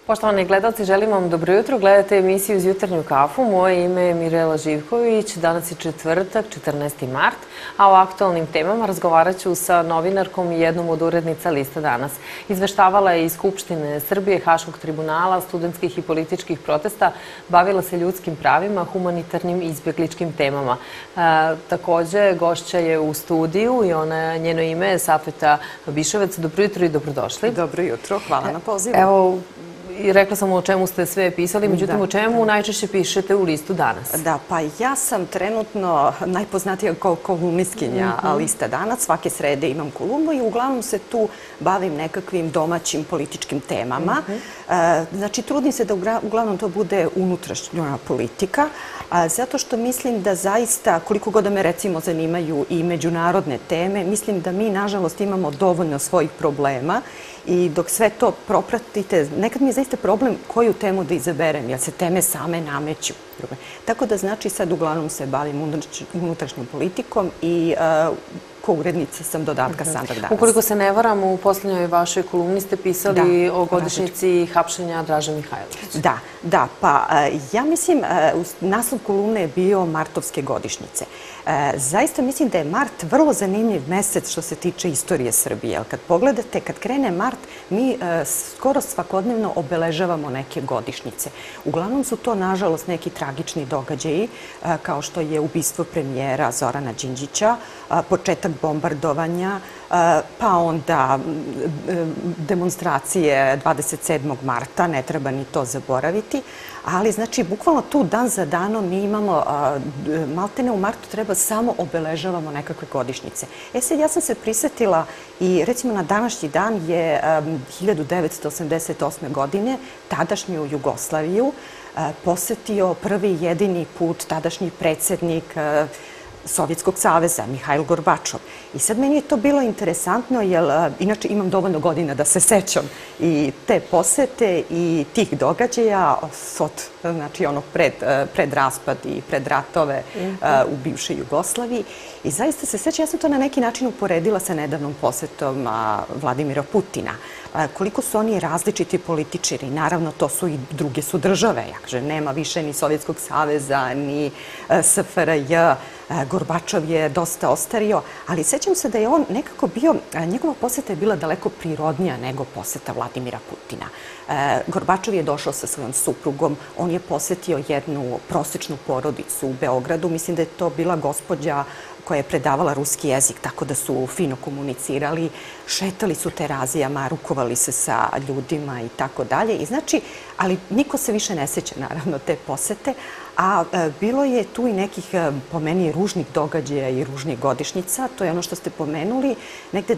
Poštovani gledalci, želim vam dobro jutro. Gledate emisiju Uz jutarnju kafu. Moje ime je Mirela Živković. Danas je četvrtak, 14. mart, a o aktualnim temama razgovarat ću sa novinarkom i jednom od urednica Lista danas. Izveštavala je iz Skupštine Srbije, Haškog tribunala, studentskih i političkih protesta, bavila se ljudskim pravima, humanitarnim i izbjegličkim temama. Takođe, gošća je u studiju i njeno ime je Safeta Biševac. Dobro jutro i dobrodošli. Dobro jutro, hvala na pozivu. Evo, rekla sam o čemu ste sve pisali, međutim o čemu najčešće pišete u Listu danas? Da, pa ja sam trenutno najpoznatija kao kolumnistkinja Lista danas. Svake srede imam kolumnu i uglavnom se tu bavim nekakvim domaćim političkim temama. Znači, trudim se da uglavnom to bude unutrašnja politika, zato što mislim da zaista, koliko god da me recimo zanimaju i međunarodne teme, mislim da mi, nažalost, imamo dovoljno svojih problema i dok sve to propratite, nekad mi je zaista problem koju temu da izaberem, jer se teme same nameću. Tako da, znači, sad uglavnom se bavim unutrašnjom politikom i ko urednica sam dodatka Sandžak danas. Ukoliko se ne varam, u poslednjoj vašoj kolumni ste pisali o godišnjici hapšenja Draže Mihajlovića. Da, pa ja mislim, naslov kolumne je bio Martovske godišnjice. Zaista mislim da je mart vrlo zanimljiv mesec što se tiče istorije Srbije. Kad pogledate, kad krene mart, mi skoro svakodnevno obeležavamo neke godišnjice. Uglavnom su to, nažalost, neki tragični događaji, kao što je ubistvo premijera Zorana Đinđića, početak bombardovanja, pa onda demonstracije 27. marta, ne treba ni to zaboraviti, ali znači bukvalno tu dan za danom mi imamo, maltene u martu treba samo obeležavamo nekakve godišnjice. Sad ja sam se prisetila i recimo na današnji dan je 1988. godine tadašnju Jugoslaviju posetio prvi i jedini put tadašnji predsjednik Sovjetskog saveza, Mihajl Gorbačov. I sad meni je to bilo interesantno, jer inače imam dovoljno godina da se sećam i te posete i tih događaja znači onog pred raspad i pred ratove u bivšoj Jugoslaviji. I zaista se sećam, ja sam to na neki način uporedila sa nedavnom posetom Vladimira Putina. Koliko su oni različiti političari, naravno to su i druge su države, nema više ni Sovjetskog saveza, ni SFRJ, Gorbačov je dosta ostario, ali sećam se da je on nekako bio, njegova poseta je bila daleko prirodnija nego poseta Vladimira Putina. Gorbačov je došao sa svojom suprugom, on je posetio jednu prosečnu porodicu u Beogradu, mislim da je to bila gospođa koja je predavala ruski jezik, tako da su fino komunicirali, šetali su terazijama, rukovali se sa ljudima i tako dalje. I znači, ali niko se više ne seća, naravno, te posete, a bilo je tu i nekih, po meni, ružnih događaja i ružnih godišnjica. To je ono što ste pomenuli. Negde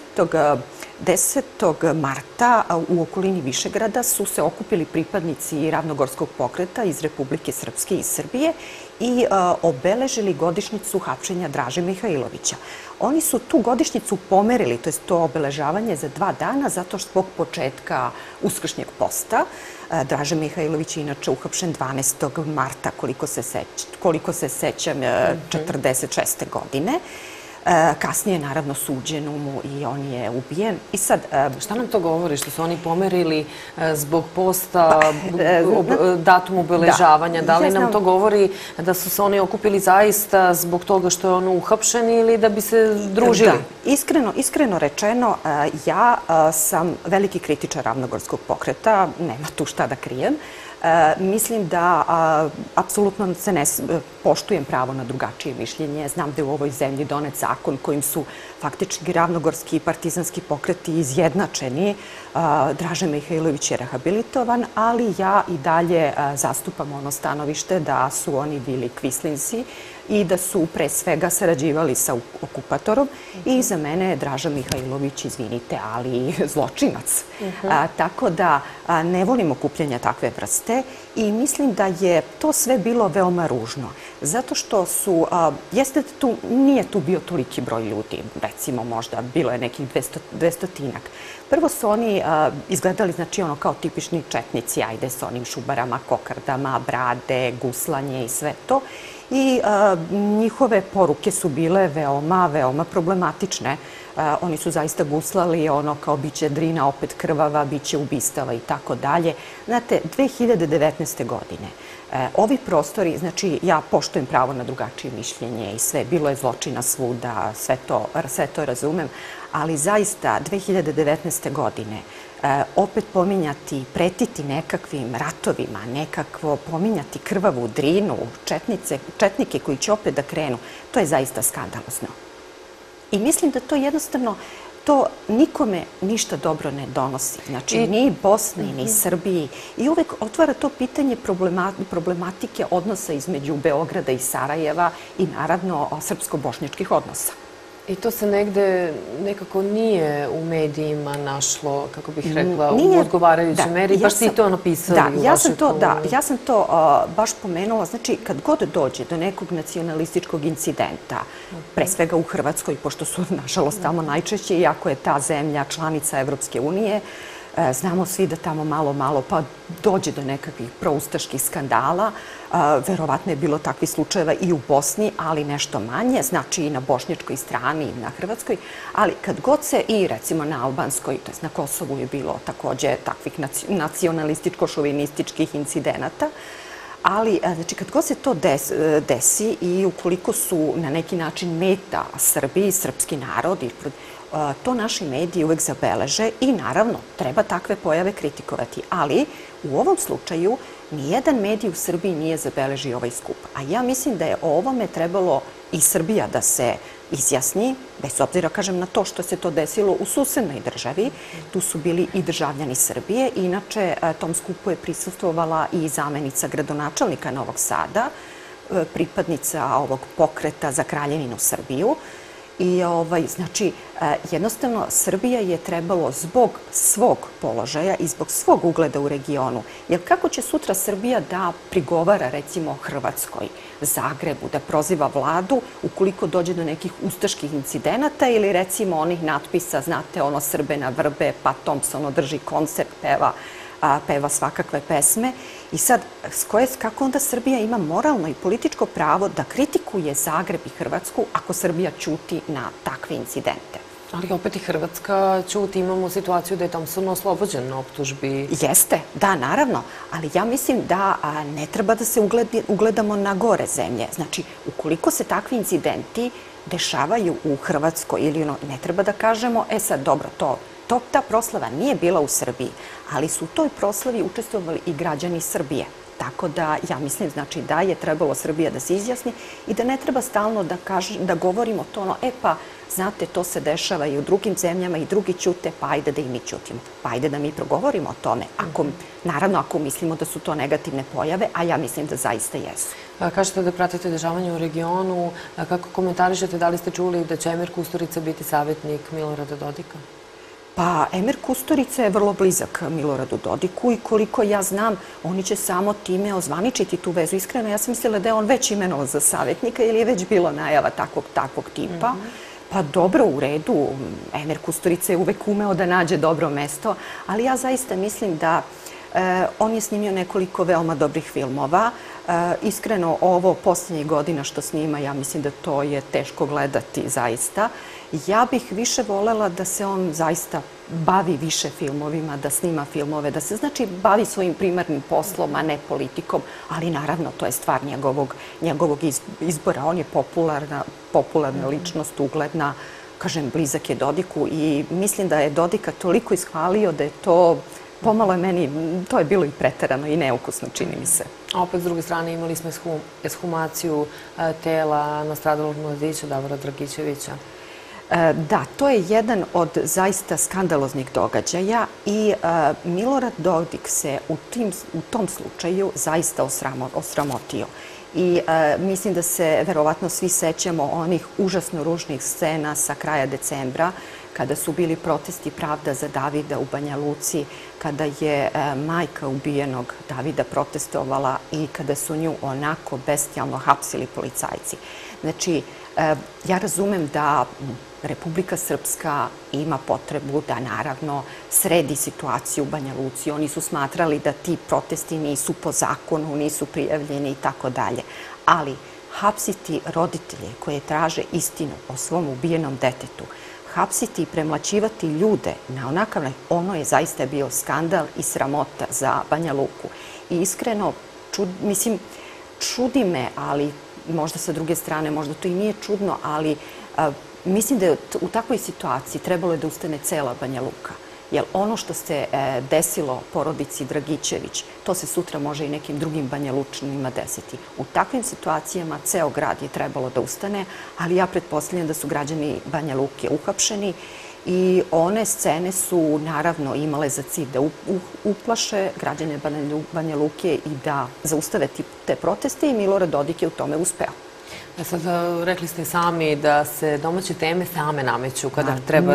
10. marta u okolini Višegrada su se okupili pripadnici Ravnogorskog pokreta iz Republike Srpske i Srbije i obeležili godišnjicu hapšenja Draže Mihajlovića. Oni su tu godišnjicu pomerili, to je to obeležavanje za 2 dana, zato što zbog početka uskršnjeg posta. Draže Mihajlović je inače uhapšen 12. marta, koliko se sećam, 46. godine. Kasnije je naravno suđeno mu i on je ubijen. I sad, šta nam to govori što su oni pomerili zbog posta, datum obeležavanja? Da li nam to govori da su se oni okupili zaista zbog toga što je on uhapšen ili da bi se družili? Da, iskreno rečeno, ja sam veliki kritičar Ravnogorskog pokreta, nema tu šta da krijem. Mislim da apsolutno se ne poštujem pravo na drugačije mišljenje. Znam da je u ovoj zemlji donet zakon kojim su faktički ravnogorski i partizanski pokreti izjednačeni. Draže Mihajlović je rehabilitovan, ali ja i dalje zastupam ono stanovište da su oni bili kvislinci i da su pre svega sarađivali sa okupatorom i za mene je Draža Mihajlović, izvinite, ali zločinac. Tako da ne volim okupljanja takve vrste i mislim da je to sve bilo veoma ružno. Zato što su, jeste da tu, nije tu bio toliki broj ljudi, recimo možda bilo je nekih 200-tinak. Prvo su oni izgledali, znači, ono kao tipični četnici, ajde, sa onim šubarama, kokardama, brade, guslanje i sve to. i njihove poruke su bile veoma, veoma problematične. Oni su zaista guslali ono kao biće Drina opet krvava, biće ubistava i tako dalje. Znate, 2019. godine ovi prostori, znači ja poštujem pravo na drugačije mišljenje i sve, bilo je zločina svuda, sve to razumem, ali zaista 2019. godine opet pominjati, pretiti nekakvim ratovima, nekakvo pominjati krvavu Drinu, četnike koji će opet da krenu, to je zaista skandalozno. I mislim da to jednostavno, to nikome ništa dobro ne donosi. Znači, ni Bosni, ni Srbiji. I uvek otvara to pitanje problematike odnosa između Beograda i Sarajeva i naravno srpsko-bošnjačkih odnosa. I to se negde nekako nije u medijima našlo, kako bih rekla, u odgovarajućoj meri. Baš ste i to napisali u vašoj kolumni. Da, ja sam to baš pomenula. Znači, kad god dođe do nekog nacionalističkog incidenta, pre svega u Hrvatskoj, pošto su, nažalost, tamo najčešće, iako je ta zemlja članica Evropske unije, znamo svi da tamo malo pa dođe do nekakvih proustaških skandala. Verovatno je bilo takvih slučajeva i u Bosni, ali nešto manje, znači i na bošnjačkoj strani i na hrvatskoj. Ali kad god se i recimo na albanskoj, to je na Kosovu je bilo takođe takvih nacionalističko-šovinističkih incidenata, ali znači kad god se to desi i ukoliko su na neki način meta Srbi, srpski narod, to naši mediji uvek zabeleže i naravno treba takve pojave kritikovati. Ali u ovom slučaju nijedan medij u Srbiji nije zabeležio ovaj skup. A ja mislim da je o ovome trebalo i Srbija da se izjasni, bez obzira, kažem, na to što se to desilo u susednoj državi. Tu su bili i državljani Srbije. Inače, tom skupu je prisustvovala i zamenica gradonačelnika Novog Sada, pripadnica ovog pokreta za Kraljevinu Srbiju. I znači, jednostavno, Srbija je trebalo zbog svog položaja i zbog svog ugleda u regionu. Jer kako će sutra Srbija da prigovara, recimo, Hrvatskoj, Zagrebu, da proziva vladu ukoliko dođe do nekih ustaških incidenata ili, recimo, onih natpisa, znate, ono Srbe na vrbe, pa Thompson drži koncert, peva svakakve pesme. I sad, kako onda Srbija ima moralno i političko pravo da kritikuje Zagreb i Hrvatsku ako Srbija ćuti na takve incidente? Ali opet i Hrvatska ćuti, imamo situaciju da je Thompson oslobođen na optužbi. Jeste, da, naravno, ali ja mislim da ne treba da se ugledamo na gore zemlje. Znači, ukoliko se takvi incidenti dešavaju u Hrvatskoj ili ne treba da kažemo, sad dobro, ta proslava nije bila u Srbiji, ali su u toj proslavi učestvovali i građani Srbije. Tako da ja mislim, znači, da je trebalo Srbija da se izjasni i da ne treba stalno da govorimo to pa, znate, to se dešava i u drugim zemljama i drugi ćute, pa ajde da i mi ćutimo. Pa ajde da mi progovorimo o tome. Naravno, ako mislimo da su to negativne pojave, a ja mislim da zaista jesu. Kažete da pratite dešavanje u regionu. Kako komentarišete, da li ste čuli da će Emir Kusturica biti savjetnik Milorada Dodika? Pa, Emir Kusturica je vrlo blizak Miloradu Dodiku i koliko ja znam, oni će samo time ozvaničiti tu vezu. Iskreno, ja sam mislila da je on već imenovan za savjetnika ili je već bilo najava takvog tipa. Pa dobro, u redu, Emir Kusturica je uvek umeo da nađe dobro mesto, ali ja zaista mislim da on je snimio nekoliko veoma dobrih filmova. Iskreno, ovo posljednjih godina što snima, ja mislim da to je teško gledati zaista. Ja bih više volela da se on zaista bavi više filmovima, da snima filmove, da se znači bavi svojim primarnim poslom, a ne politikom, ali naravno to je stvar njegovog izbora. On je popularna ličnost, ugledna, kažem, blizak je Dodiku i mislim da je Dodika toliko ishvalio da je to pomalo je meni, to je bilo i preterano i neukusno, čini mi se. A opet, s druge strane, imali smo ekshumaciju tela nastradalog mladića Davora Dragićevića. Da, to je jedan od zaista skandaloznih događaja i Milorad Dodik se u tom slučaju zaista osramotio. I mislim da se verovatno svi sećamo onih užasno ružnih scena sa kraja decembra, kada su bili protesti Pravda za Davida u Banja Luci, kada je majka ubijenog Davida protestovala i kada su nju onako bestijalno hapsili policajci. Znači, ja razumem da Republika Srpska ima potrebu da naravno sredi situaciju u Banja Luci. Oni su smatrali da ti protesti nisu po zakonu, nisu prijavljeni i tako dalje. Ali hapsiti roditelje koje traže istinu o svom ubijenom detetu, hapsiti i premlaćivati ljude na onakav način, ono je zaista bio skandal i sramota za Banja Luku. I iskreno, čudi me, ali možda sa druge strane, možda to i nije čudno, ali mislim da je u takvoj situaciji trebalo je da ustane cela Banja Luka. Jer ono što se desilo porodici Dragićević, to se sutra može i nekim drugim Banjalučanima desiti. U takvim situacijama ceo grad je trebalo da ustane, ali ja pretpostavljam da su građani Banja Luke uhapšeni i one scene su naravno imale za cilj da uplaše građane Banja Luke i da zaustave te proteste i Milorad Dodik je u tome uspeo. Sad, rekli ste sami da se domaće teme same nameću kada treba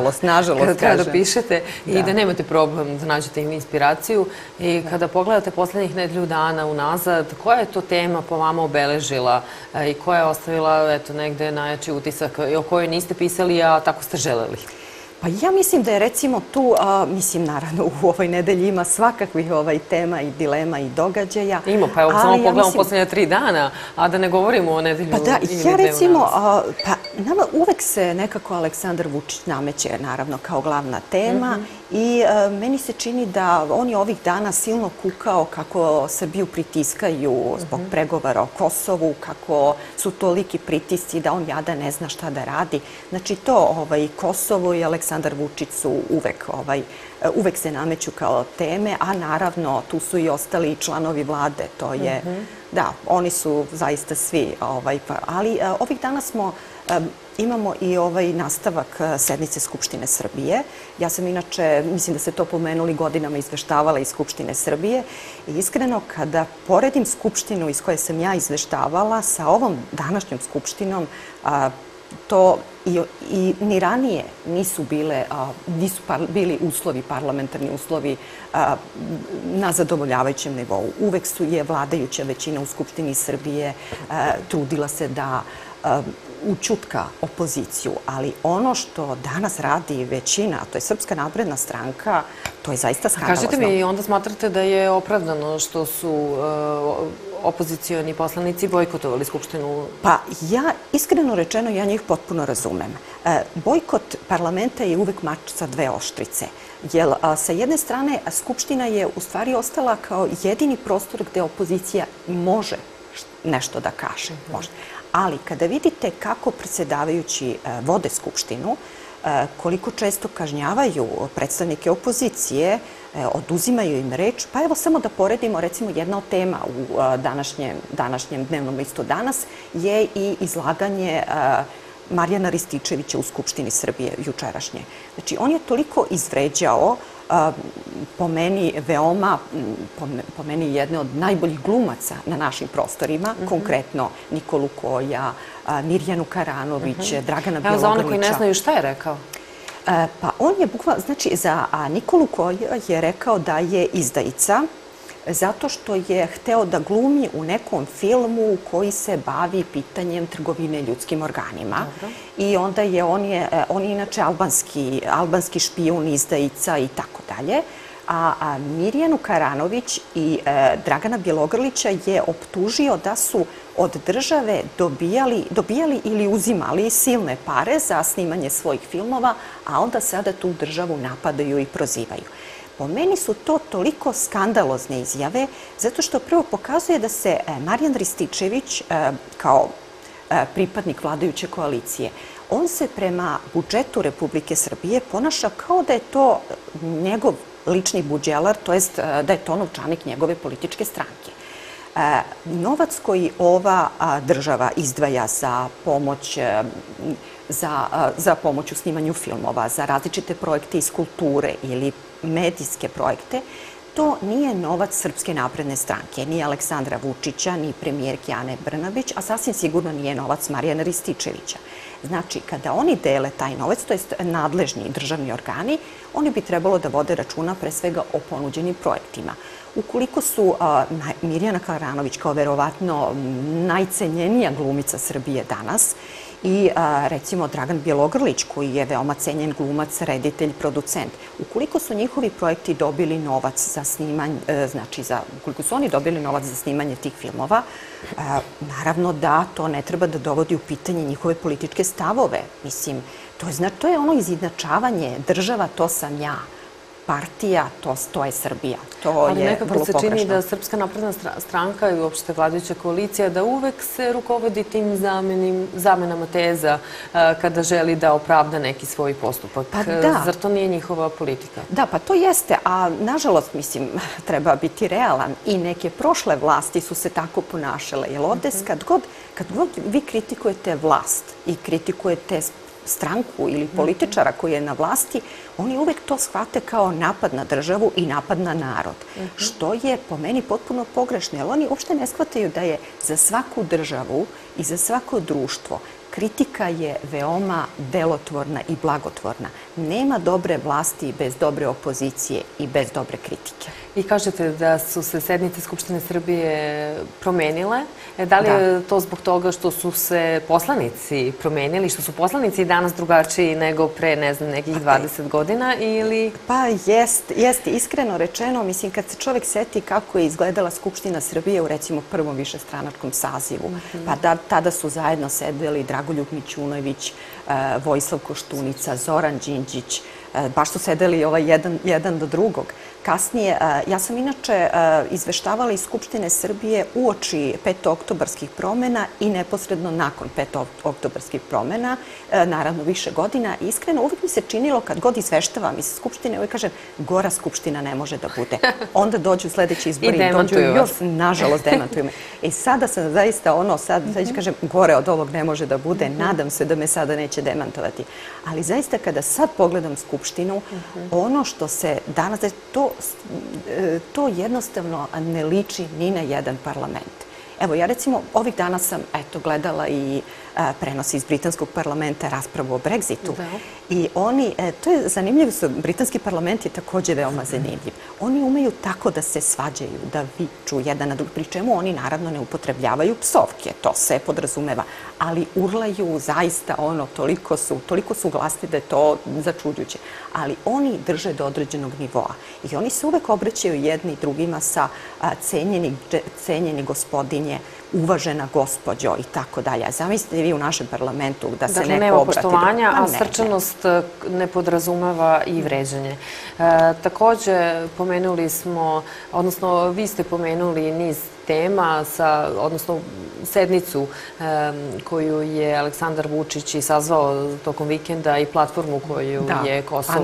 da pišete i da nemate problem da nađete im inspiraciju. I kada pogledate poslednjih nedelju dana unazad, koja je to tema po vama obeležila i koja je ostavila negde najjači utisak i o kojoj niste pisali, a tako ste želeli? Pa ja mislim da je recimo tu, mislim naravno u ovoj nedelji ima svakakvih tema i dilema i događaja. Ima, pa evo samo pogledamo poslednje 3 dana, a da ne govorimo o nedelju ili 2 unazad. Pa da, ja recimo, nama uvek se nekako Aleksandar Vučić nameće naravno kao glavna tema i meni se čini da on je ovih dana silno kukao kako Srbiju pritiskaju zbog pregovara o Kosovu, kako su toliki pritisci da on jada ne zna šta da radi. Znači to Kosovo i Aleksandar Vučić su uvek se nameću kao teme, a naravno tu su i ostali članovi vlade, to je, da, oni su zaista svi, ali ovih dana imamo i nastavak sednice Skupštine Srbije. Ja sam inače, mislim da ste to pomenuli, godinama izveštavala iz Skupštine Srbije i iskreno kada poredim Skupštinu iz koje sam ja izveštavala sa ovom današnjom Skupštinom, to i ni ranije nisu bili uslovi, parlamentarni uslovi na zadovoljavajućem nivou. Uvek je vladajuća većina u Skupštini Srbije trudila se da ućutka opoziciju, ali ono što danas radi većina, a to je Srpska napredna stranka, to je zaista skandalozno. Kažite mi, onda smatrate da je opravdano što su opozicioni poslanici bojkotovali Skupštinu? Pa ja, iskreno rečeno, ja njih potpuno razumem. Bojkot parlamenta je uvek mač sa 2 oštrice. Jer sa jedne strane Skupština je u stvari ostala kao jedini prostor gde opozicija može nešto da kaže. Ali kada vidite kako predsjedavajući vode Skupštinu, koliko često kažnjavaju predstavnike opozicije, oduzimaju im reč, pa evo samo da poredimo, recimo jedna od tema u današnjem dnevnom listu Danas je i izlaganje Marijana Rističevića u Skupštini Srbije jučerašnje. Znači, on je toliko izvređao po meni jedne od najboljih glumaca na našim prostorima, konkretno Nikolu Koja, Mirjanu Karanović, Dragana Bjelogrlića. Evo za one koji ne znaju šta je rekao? Pa on je bukvalno, znači za Nikolu Koja je rekao da je izdajica zato što je hteo da glumi u nekom filmu koji se bavi pitanjem trgovine ljudskim organima. I onda on je inače albanski špijun, izdajica i tako dalje. A Mirjanu Karanović i Dragana Bjelogrlića je optužio da su od države dobijali ili uzimali silne pare za snimanje svojih filmova, a onda sada tu državu napadaju i prozivaju. Po meni su to toliko skandalozne izjave, zato što prvo pokazuje da se Marijan Rističević, kao pripadnik vladajuće koalicije, on se prema budžetu Republike Srbije ponaša kao da je to njegov lični buđelar, to jest da je to novčanik njegove političke stranke. Novac koji ova država izdvaja za pomoć u snimanju filmova, za različite projekte iz kulture ili medijske projekte, to nije novac Srpske napredne stranke, ni Aleksandra Vučića, ni premijerke Ane Brnabić, a sasvim sigurno nije novac Marijana Rističevića. Znači, kada oni dele taj novac, to jest nadležni državni organi, oni bi trebalo da vode računa pre svega o ponuđenim projektima. ukoliko su Mirjana Karanović kao verovatno najcenjenija glumica Srbije danas i recimo Dragan Bjelogrlić koji je veoma cenjen glumac, reditelj, producent, ukoliko su njihovi projekti dobili novac za snimanje, znači ukoliko su oni dobili novac za snimanje tih filmova, naravno da to ne treba da dovodi u pitanje njihove političke stavove. Mislim, to je ono izjednačavanje, država to sam ja, partija, to je Srbija. To je vrlo pogrešno. Ali nekako se čini da Srpska napredna stranka i uopšte vladajuća koalicija da uvek se rukovodi tim zamenama teza kada želi da opravda neki svoj postupak. Pa da. Zar to nije njihova politika? Da, pa to jeste, a nažalost, mislim, treba biti realan i neke prošle vlasti su se tako ponašale. Jer ovde, kad god vi kritikujete vlast i kritikujete stranku ili političara koji je na vlasti, oni uvek to shvate kao napad na državu i napad na narod. Što je po meni potpuno pogrešno, jer oni uopšte ne shvataju da je za svaku državu i za svako društvo kritika je veoma delotvorna i blagotvorna. Nema dobre vlasti bez dobre opozicije i bez dobre kritike. I kažete da su se sednice Skupštine Srbije promenile. Da li je to zbog toga što su se poslanici promenili, što su poslanici danas drugačiji nego pre, ne znam, nekih 20 godina ili... Pa jeste. Iskreno rečeno, mislim, kad se čovek seti kako je izgledala Skupština Srbije u, recimo, prvom višestranačkom sazivu, pa tada su zajedno sedeli Dragoljub Mićunović, Vojislav Koštunica, Zoran Đinđić, baš su sedeli jedan do drugog. Kasnije, ja sam inače izveštavala iz Skupštine Srbije uoči petooktobarskih promena i neposredno nakon petooktobarskih promena, naravno više godina. Iskreno, uvijek mi se činilo kad god izveštavam iz Skupštine, uvijek kažem, gora Skupština ne može da bude. Onda dođu sledeći izbori i dođu još, nažalost, demantuju me. I sada sam zaista sad kažem, gore od ovog ne može da bude, nadam se da me sada neće demantovati. Ali zaista kada sad pogledam Skupštinu, ono što se danas, to jednostavno ne liči ni na jedan parlament. Evo, ja recimo ovih dana sam gledala i prenos iz britanskog parlamenta raspravu o Brexitu. I to je zanimljivo, britanski parlament je takođe veoma zanimljiv. Oni umeju tako da se svađaju, da viču jedan na drugi, pri čemu oni naravno ne upotrebljavaju psovke, to se podrazumeva, ali urlaju zaista toliko su glasni da je to začuđujuće. Ali oni drže do određenog nivoa i oni se uvek obraćaju jedni drugima sa cenjeni gospodinje, uvažena gospođo i tako dalje. Zamislite vi u našem parlamentu da se neko obrati. Dakle, nema poštovanja, a srčanost ne podrazumeva i vređanje. Takođe, pomenuli smo, odnosno vi ste pomenuli niz tema, odnosno sednicu koju je Aleksandar Vučić i sazvao tokom vikenda i platformu koju je Kosovo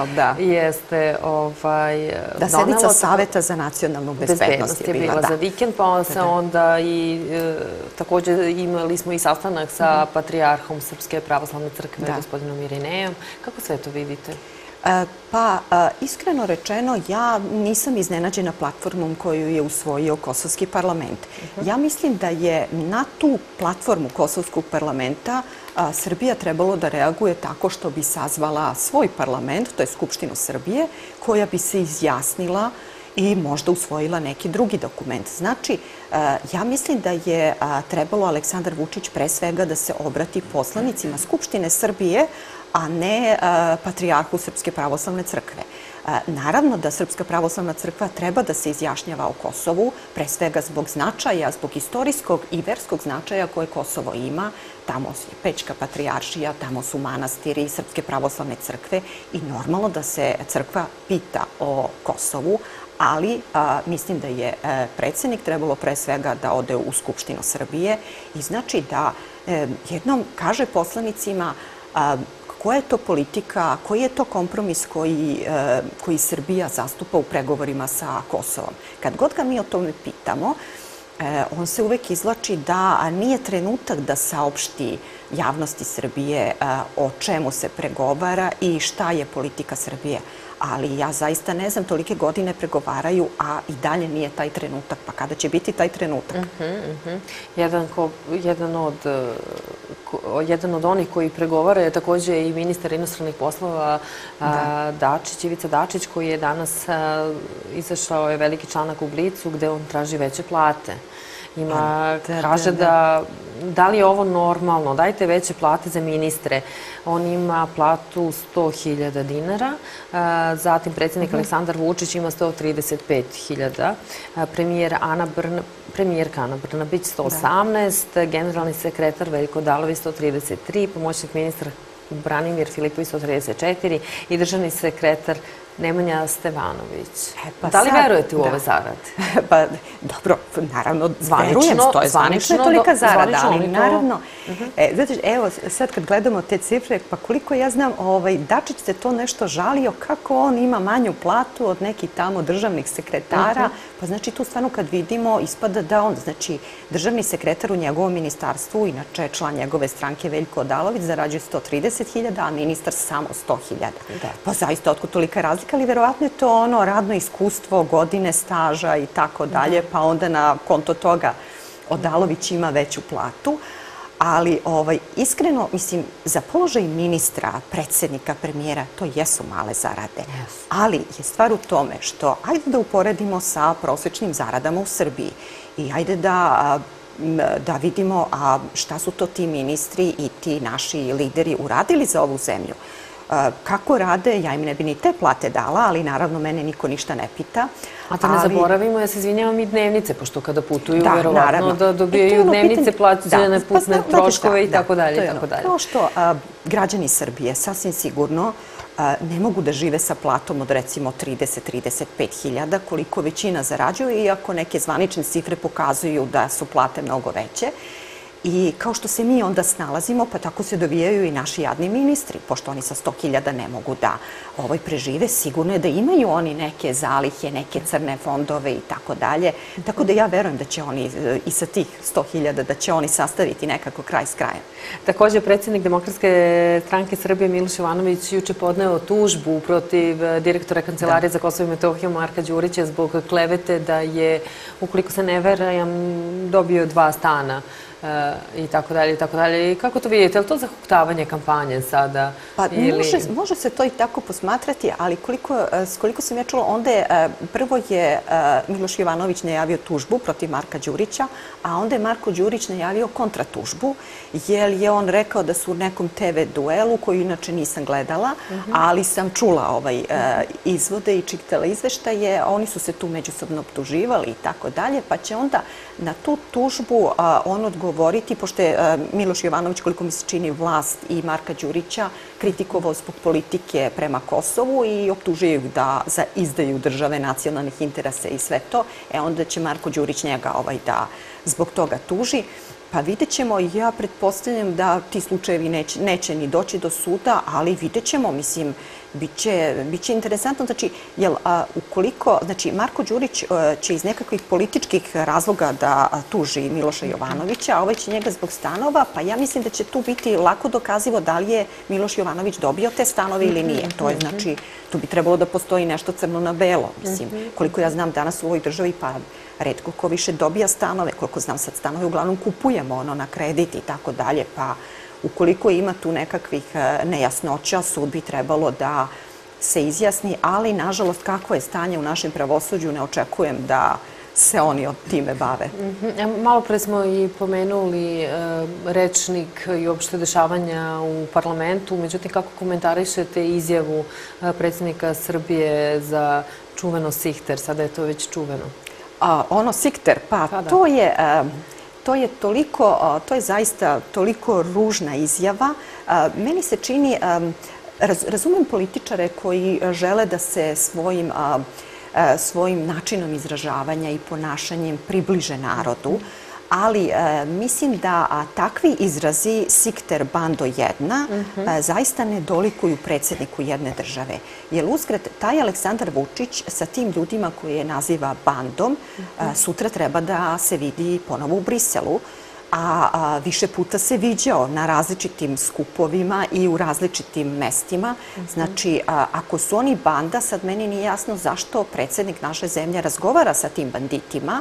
jeste donelo. Da, sednica Saveta za nacionalnu bezbednost je bila za vikend, pa se onda i takođe imali smo i sastanak sa patrijarhom Srpske pravoslavne crkve, gospodinom Irinejom. Kako sve to vidite? Pa, iskreno rečeno, ja nisam iznenađena platformom koju je usvojio Kosovski parlament. Ja mislim da je na tu platformu Kosovskog parlamenta Srbija trebalo da reaguje tako što bi sazvala svoj parlament, to je Skupštinu Srbije, koja bi se izjasnila i možda usvojila neki drugi dokument. Znači, ja mislim da je trebalo Aleksandar Vučić pre svega da se obrati poslanicima Skupštine Srbije, a ne patrijarhu Srpske pravoslavne crkve. Naravno da Srpska pravoslavna crkva treba da se izjašnjava o Kosovu, pre svega zbog značaja, zbog istorijskog i verskog značaja koje Kosovo ima. Tamo je Pećka patrijaršija, tamo su manastiri Srpske pravoslavne crkve i normalno da se crkva pita o Kosovu, ali mislim da je predsednik trebalo pre svega da ode u Skupštinu Srbije i znači da jednom kaže poslanicima koja je to politika, koji je to kompromis koji Srbija zastupa u pregovorima sa Kosovom. Kad god ga mi o tome pitamo, on se uvek izvlači da nije trenutak da saopšti javnosti Srbije o čemu se pregovara i šta je politika Srbije. Ali ja zaista ne znam, tolike godine pregovaraju, a i dalje nije taj trenutak. Pa kada će biti taj trenutak? Jedan od jedan od onih koji pregovara je takođe i ministar inostranih poslova Dačić, Ivica Dačić, koji je danas izašao je veliki članak u Blicu gde on traži veće plate. Kaže da li je ovo normalno, dajte veće plate za ministre. On ima platu 100.000 dinara, zatim predsjednik Aleksandar Vučić ima 135.000, premijerka Ana Brnabić 118, generalni sekretar Veljko Odalović 133, pomoćnik ministra Branimir Filipović 134 i državni sekretar Nemanja Stevanović. Da li verujete u ove zarade? Pa, dobro, naravno, verujem, to je zvanično je tolika zarada, ali naravno, evo, sad kad gledamo te cifre, pa koliko ja znam, Dačić se to nešto žalio, kako on ima manju platu od nekih tamo državnih sekretara, pa znači tu stvarno kad vidimo, ispada da on, znači, državni sekretar u njegovom ministarstvu, inače član njegove stranke Veljko Odalović, zarađuje 130.000, a ministar samo 100.000. Pa zaista, otkud tolika razlika, ali verovatno je to ono radno iskustvo, godine staža i tako dalje, pa onda na konto toga Odalović ima veću platu. Ali iskreno, mislim, za položaj ministra, predsjednika, premijera, to jesu male zarade. Ali je stvar u tome što, ajde da uporedimo sa prosječnim zaradama u Srbiji i ajde da vidimo šta su to ti ministri i ti naši lideri uradili za ovu zemlju. Kako rade, ja im ne bi ni te plate dala, ali naravno mene niko ništa ne pita. A to ne zaboravimo, ja se izvinjavam, i dnevnice, pošto kada putuju, verovatno da dobijaju dnevnice, plaćene putne troškove i tako dalje. Kao što građani Srbije sasvim sigurno ne mogu da žive sa platom od recimo 30-35.000, koliko većina zarađuje, iako neke zvanične cifre pokazuju da su plate mnogo veće. I kao što se mi onda snalazimo, pa tako se dovijaju i naši jadni ministri, pošto oni sa 100.000 ne mogu da prežive, sigurno je da imaju oni neke zalihe, neke crne fondove i tako dalje. Tako da ja verujem da će oni i sa tih 100.000 da će oni sastaviti nekako kraj s krajem. Također, predsjednik Demokratske stranke Srbije Miloš Jovanović juče podneo tužbu protiv direktora Kancelarije za Kosovo i Metohiju Marka Đurića zbog klevete da je, ukoliko se ne verujem, dobio 2 stana i tako dalje, i tako dalje. I kako to vidite? Je li to zahuktavanje kampanje sada? Pa može se to i tako posmatrati, ali koliko sam ja čula, onda je prvo je Miloš Jovanović najavio tužbu protiv Marka Đurića, a onda je Marko Đurić najavio kontratužbu, jer je on rekao da su u nekom TV duelu, koju inače nisam gledala, ali sam čula izvode i čitala izveštaje, oni su se tu međusobno optuživali i tako dalje, pa će onda na tu tužbu on odgovoriti, pošto je Miloš Jovanović, koliko mi se čini, vlast i Marka Đurića kritikovao zbog politike prema Kosovu i optužio ih za izdaju države, nacionalnih interesa i sve to. Onda će Marko Đurić njega da zbog toga tuži. Pa vidjet ćemo, ja pretpostavljam da ti slučajevi neće ni doći do suda, ali vidjet ćemo, mislim, biće interesantno, znači, znači, Marko Đurić će iz nekakvih političkih razloga da tuži Miloša Jovanovića, a ovaj će njega zbog stanova, pa ja mislim da će tu biti lako dokazivo da li je Miloš Jovanović dobio te stanove ili nije. To je, znači, tu bi trebalo da postoji nešto crno na belo, mislim. Koliko ja znam danas u ovoj državi, pa retko ko više dobija stanove, koliko znam sad stanove uglavnom kupujemo na kredit i tako dalje, pa ukoliko ima tu nekakvih nejasnoća, sud bi trebalo da se izjasni, ali nažalost kako je stanje u našem pravosuđu, ne očekujem da se oni od time bave. Malo pre smo i pomenuli rečnik i uopšte dešavanja u parlamentu, međutim kako komentarišete izjavu predsjednika Srbije za čuveno Sihter, sada je to već čuveno? Sihter, pa to je toliko, to je zaista toliko ružna izjava. Meni se čini, razumem političare koji žele da se svojim načinom izražavanja i ponašanjem približe narodu, ali mislim da takvi izrazi Sihter, bando jedna, zaista ne dolikuju predsjedniku jedne države. Jer uzgred, taj Aleksandar Vučić sa tim ljudima koje je naziva bandom, sutra treba da se vidi ponovo u Briselu, a više puta se viđao na različitim skupovima i u različitim mestima. Znači, ako su oni banda, sad meni nije jasno zašto predsjednik naše zemlje razgovara sa tim banditima,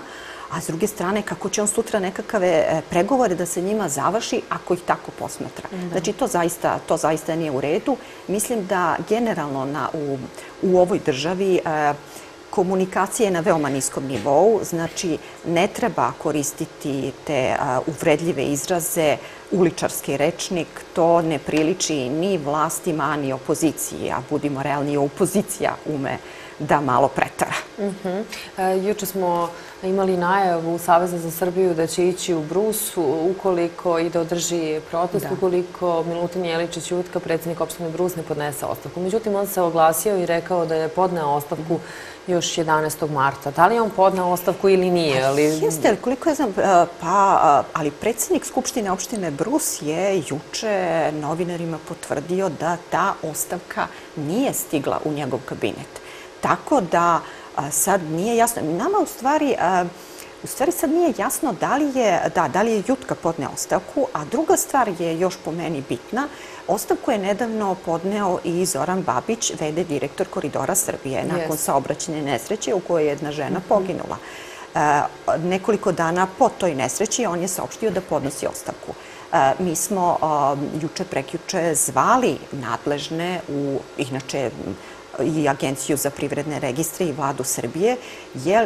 a s druge strane kako će on sutra nekakve pregovore da se njima završi ako ih tako posmatra. Znači, to zaista nije u redu. Mislim da generalno u ovoj državi komunikacija je na veoma niskom nivou, znači ne treba koristiti te uvredljive izraze, uličarski rečnik, to ne priliči ni vlastima, ni opoziciji, a budimo realni, opozicija ume da malo pretara. Juče smo imali najavu Saveza za Srbiju da će ići u Brus ukoliko i da održi protest, ukoliko Milutin Jeličić Jutka, predsjednik opštine Brus, ne podnese ostavku. Međutim, on se oglasio i rekao da je podneo ostavku još 11. marta. Da li je on podneo ostavku ili nije? Jeste, koliko ja znam, ali predsjednik Skupštine opštine Brus je juče novinarima potvrdio da ta ostavka nije stigla u njegov kabinet. Tako da sad nije jasno. Nama u stvari sad nije jasno da li je Jutka podneo ostavku, a druga stvar je još po meni bitna. Ostavku je nedavno podneo i Zoran Babić, v.d. direktor Koridora Srbije, nakon saobraćajne nesreće u kojoj je jedna žena poginula. Nekoliko dana po toj nesreći on je saopštio da podnosi ostavku. Mi smo juče prekjuče zvali nadležne inače i Agenciju za privredne registre i Vladu Srbije, jer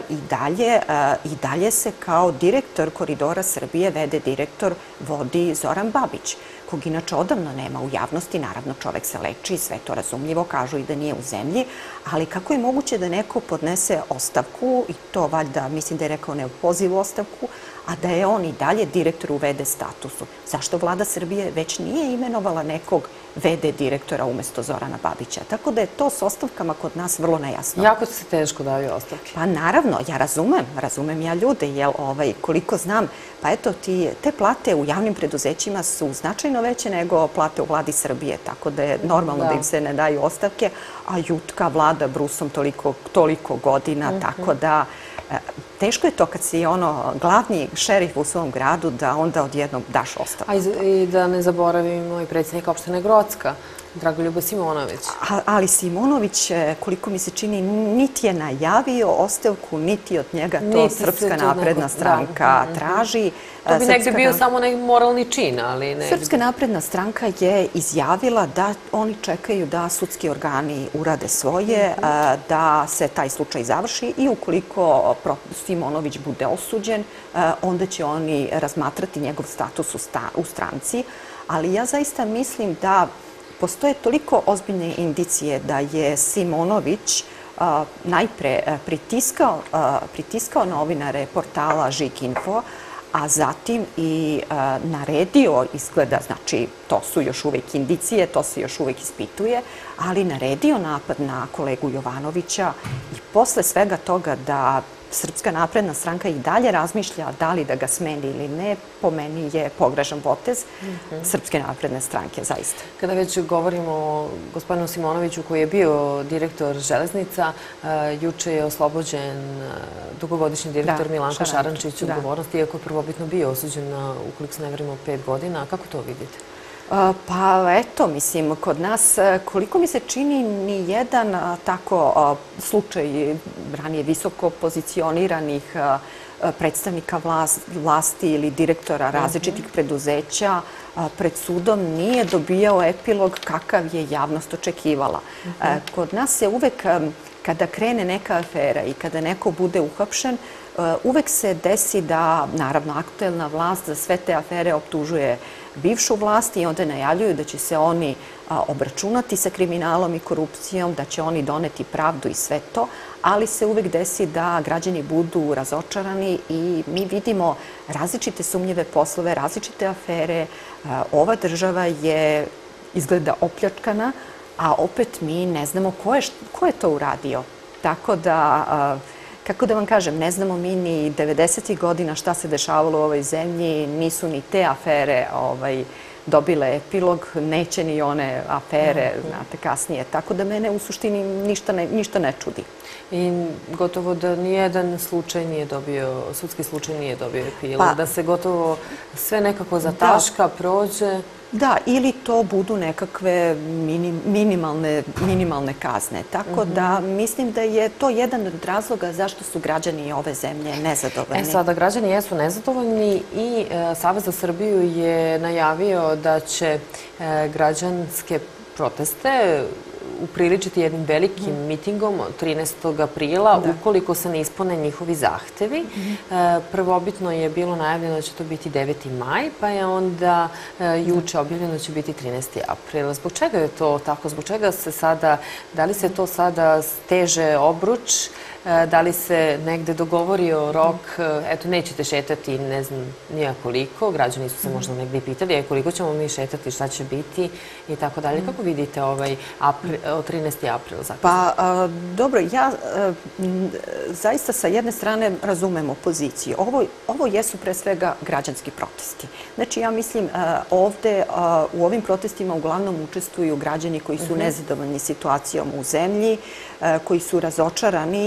i dalje se kao direktor Koridora Srbije, v.d. direktor, vodi Zoran Babić, kog inače odavno nema u javnosti. Naravno, čovek se leči, sve to razumljivo, kažu i da nije u zemlji, ali kako je moguće da neko podnese ostavku, i to valjda, mislim da je rekao neopozivu ostavku, a da je on i dalje direktor u v.d. statusu? Zašto Vlada Srbije već nije imenovala nekog v.d. direktora umesto Zorana Babića? Tako da je to s ostavkama kod nas vrlo nejasno. Jako se teško daju ostavke. Pa naravno, ja razumem ja ljude, jer koliko znam, pa eto, te plate u javnim preduzećima su značajno veće nego plate u Vladi Srbije, tako da je normalno da im se ne daju ostavke, a Jutka vlada Brusom toliko godina, tako da teško je to kad si glavni šerif u svom gradu da onda odjednom daš ostavku. I da ne zaboravimo i predsjednika opštine Grocka, Dragoljuba Simonović. Ali Simonović, koliko mi se čini, niti je najavio ostavku, niti od njega to Srpska napredna stranka traži. To bi negdje bio samo neki moralni čin, ali ne... Srpska napredna stranka je izjavila da oni čekaju da sudski organi urade svoje, da se taj slučaj završi i ukoliko Simonović bude osuđen, onda će oni razmatrati njegov status u stranci. Ali ja zaista mislim da postoje toliko ozbiljne indicije da je Simonović najpre pritiskao novinare portala Žig.info, a zatim i naredio, izgleda, znači to su još uvek indicije, to se još uvek ispituje, ali naredio napad na kolegu Jovanovića i posle svega toga da Srpska napredna stranka i dalje razmišlja da li da ga smeni ili ne, po meni je pogrešan potez Srpske napredne stranke, zaista. Kada već govorimo o gospodinu Simonoviću koji je bio direktor železnica, juče je oslobođen dugogodišnji direktor Milanko Šarančić odgovornosti, iako je prvobitno bio osuđen na, ukoliko se ne vrimo, 5 godina. Kako to vidite? Pa eto, mislim, kod nas, koliko mi se čini, ni jedan tako slučaj ranije visoko pozicioniranih predstavnika vlasti ili direktora različitih preduzeća pred sudom nije dobijao epilog kakav je javnost očekivala. Kod nas se uvek, kada krene neka afera i kada neko bude uhapšen, uvek se desi da, naravno, aktuelna vlast za sve te afere optužuje bivšu vlast i onda najavljuju da će se oni obračunati sa kriminalom i korupcijom, da će oni doneti pravdu i sve to, ali se uvek desi da građani budu razočarani i mi vidimo različite sumnjive poslove, različite afere. Ova država je izgleda opljačkana, a opet mi ne znamo ko je to uradio. Tako da, kako da vam kažem, ne znamo mi ni 90. godina šta se dešavalo u ovoj zemlji, nisu ni te afere dobile epilog, neće ni one afere, znate, kasnije. Tako da mene u suštini ništa ne čudi. I gotovo da nijedan slučaj nije dobio, sudski slučaj nije dobio epilog, da se gotovo sve nekako zataška, prođe. Da, ili to budu nekakve minimalne kazne. Tako da mislim da je to jedan od razloga zašto su građani ove zemlje nezadovoljni. Sada, građani jesu nezadovoljni i Savez za Srbiju je najavio da će građanske proteste upriličiti jednim velikim mitingom 13. aprila ukoliko se ne ispune njihovi zahtevi. Prvobitno je bilo najavljeno da će to biti 9. maj, pa je onda juče objavljeno da će biti 13. april. Zbog čega je to tako? Zbog čega se sada, da li se to sada steže obruč? Da li se negde dogovorio rok, eto, nećete šetati, ne znam, nija koliko, građani su se možda negde i pitali, koliko ćemo mi šetati, šta će biti i tako dalje. Kako vidite ovaj 13. april? Pa, dobro, ja zaista sa jedne strane razumem opoziciju. Ovo jesu pre svega građanski protesti. Znači, ja mislim, ovde u ovim protestima uglavnom učestvuju građani koji su nezadovoljni situacijom u zemlji, koji su razočarani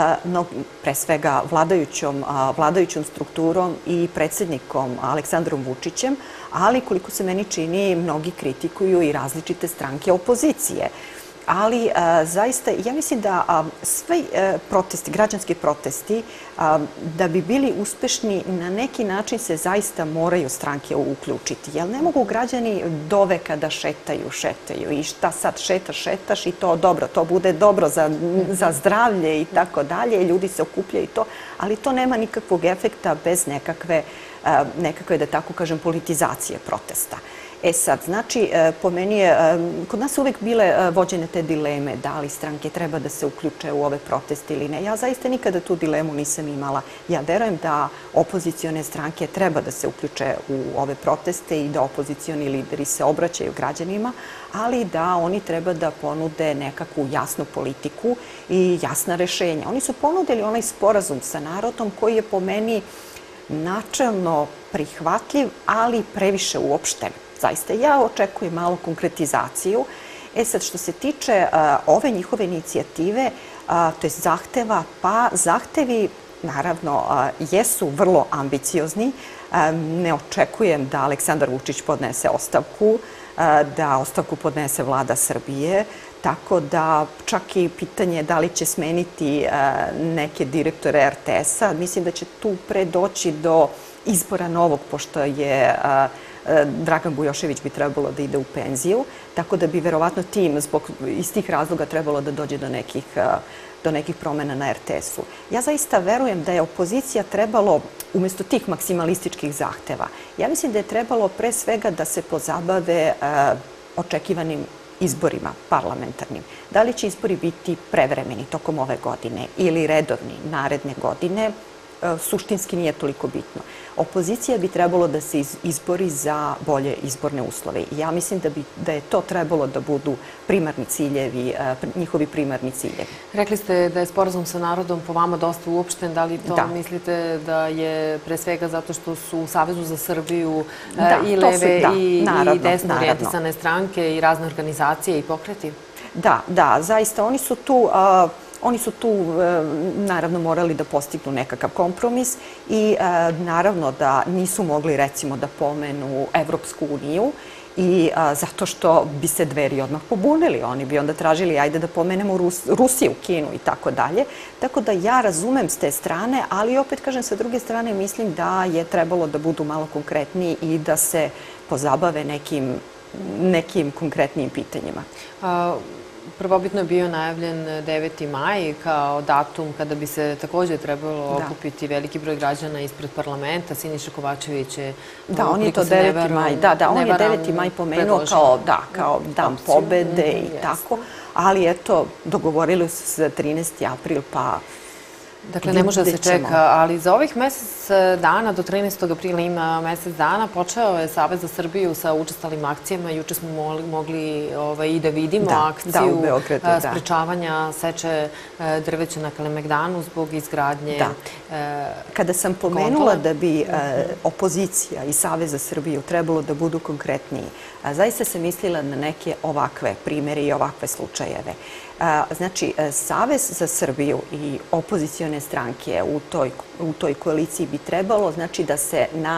pre svega vladajućom strukturom i predsjednikom Aleksandrom Vučićem, ali koliko se meni čini, mnogi kritikuju i različite stranke opozicije. Ali zaista, ja mislim da sve građanski protesti, da bi bili uspešni, na neki način se zaista moraju stranke uključiti. Jer ne mogu građani doveka da šetaju i šta sad šetaš i to dobro, to bude dobro za zdravlje i tako dalje, ljudi se okupljaju i to, ali to nema nikakvog efekta bez nekakve, da tako kažem, politizacije protesta. Sad, znači, po meni je, kod nas su uvek bile vođene te dileme da li stranke treba da se uključe u ove proteste ili ne. Ja zaista nikada tu dilemu nisam imala. Ja verujem da opozicione stranke treba da se uključe u ove proteste i da opozicioni lideri se obraćaju građanima, ali da oni treba da ponude nekakvu jasnu politiku i jasna rešenja. Oni su ponudili onaj sporazum sa narodom koji je po meni načelno prihvatljiv, ali previše uopšten. Zaista, ja očekujem malo konkretizaciju. Sad, što se tiče ove njihove inicijative, to je zahteva, pa zahtevi, naravno, jesu vrlo ambiciozni. Ne očekujem da Aleksandar Vučić podnese ostavku, da ostavku podnese vlada Srbije, tako da čak i pitanje da li će smeniti neke direktore RTS-a, mislim da će tu pre doći do izbora novog, pošto je Dragan Bujošević bi trebalo da ide u penziju, tako da bi verovatno tim iz tih razloga trebalo da dođe do nekih promena na RTS-u. Ja zaista verujem da je opozicija trebalo, umesto tih maksimalističkih zahteva, ja mislim da je trebalo pre svega da se pozabave očekivanim izborima parlamentarnim. Da li će izbori biti prevremeni tokom ove godine ili redovni naredne godine, suštinski nije toliko bitno. Opozicija bi trebalo da se izbori za bolje izborne uslove. Ja mislim da je to trebalo da budu primarni ciljevi, njihovi primarni ciljevi. Rekli ste da je sporazum sa narodom po vama dosta uopšten. Da li to mislite da je pre svega zato što su u Savezu za Srbiju i leve i desno orijentisane stranke i razne organizacije i pokreti? Da, zaista. Oni su tu, naravno, morali da postignu nekakav kompromis i naravno da nisu mogli, recimo, da pomenu Evropsku uniju i zato što bi se Dveri odmah pobunili. Oni bi onda tražili, ajde da pomenemo Rusiju, Kinu i tako dalje. Tako da ja razumem s te strane, ali opet kažem, sa druge strane mislim da je trebalo da budu malo konkretniji i da se pozabave nekim konkretnijim pitanjima. Prvobitno je bio najavljen 9. maj kao datum kada bi se takođe trebalo okupiti veliki broj građana ispred parlamenta. Siniša Kovačević je... Da, on je to 9. maj. Da, on je 9. maj pomenuo kao dan pobede i tako. Ali eto, dogovorili su se 13. april, pa... Dakle, ne može da se čeka, ali za ovih mesec dana, do 13. aprila ima mesec dana, počeo je Savez za Srbiju sa učestalim akcijama. Juče smo mogli i da vidimo akciju sprečavanja seče drveća na Kalemegdanu zbog izgradnje gondola. Kada sam pomenula da bi opozicija i Savez za Srbiju trebalo da budu konkretniji, zaista sam mislila na neke ovakve primere i ovakve slučajeve. Znači, Savez za Srbiju i opozicione stranke u toj koaliciji bi trebalo, znači, da se na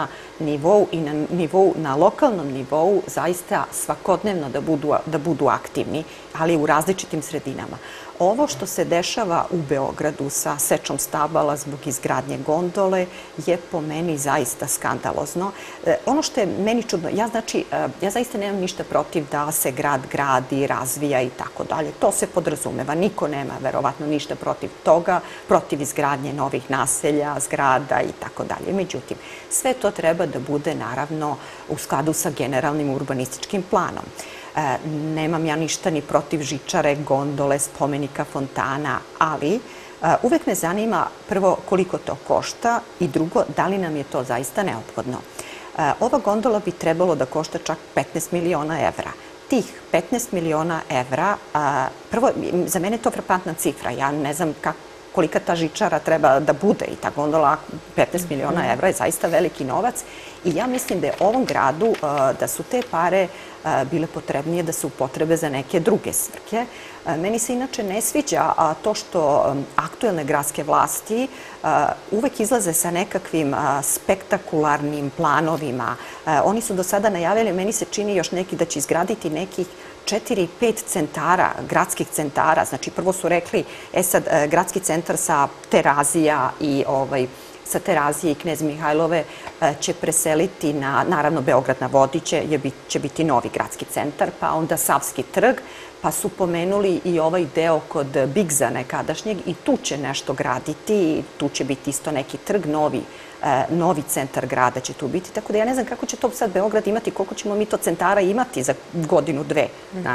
nivou i na lokalnom nivou zaista svakodnevno da budu aktivni, ali u različitim sredinama. Ovo što se dešava u Beogradu sa sečom stabala zbog izgradnje gondole je po meni zaista skandalozno. Ono što je meni čudno, ja zaista nemam ništa protiv da se grad gradi, razvija i tako dalje. To se podrazumeva. Niko nema verovatno ništa protiv toga, protiv izgradnje novih naselja, zgrada i tako dalje. Međutim, sve to treba da bude naravno u skladu sa generalnim urbanističkim planom. Nemam ja ništa ni protiv žičare, gondole, spomenika, fontana, ali uvek me zanima prvo koliko to košta i drugo da li nam je to zaista neophodno. Ova gondola bi trebalo da košta čak 15 miliona evra. Tih 15 miliona evra, prvo, za mene je to frapantna cifra. Ja ne znam kolika ta žičara treba da bude i ta gondola, 15 miliona evra je zaista veliki novac i ja mislim da je ovom gradu, da su te pare bile potrebnije da se upotrebe za neke druge svrhe. Meni se inače ne sviđa to što aktuelne gradske vlasti uvek izlaze sa nekakvim spektakularnim planovima. Oni su do sada najavili, meni se čini još neki da će izgraditi nekih 4-5 centara, gradskih centara. Znači, prvo su rekli, sad, gradski centar sa Terazija i sa Terazije i Knez Mihajlove će preseliti na, naravno, Beograd na vodi će biti novi gradski centar, pa onda Savski trg, pa su pomenuli i ovaj deo kod Bigza nekadašnjeg i tu će nešto graditi, tu će biti isto neki trg, novi centar grada će tu biti, tako da ja ne znam kako će to sad Beograd imati, koliko ćemo mi to centara imati za godinu, dve.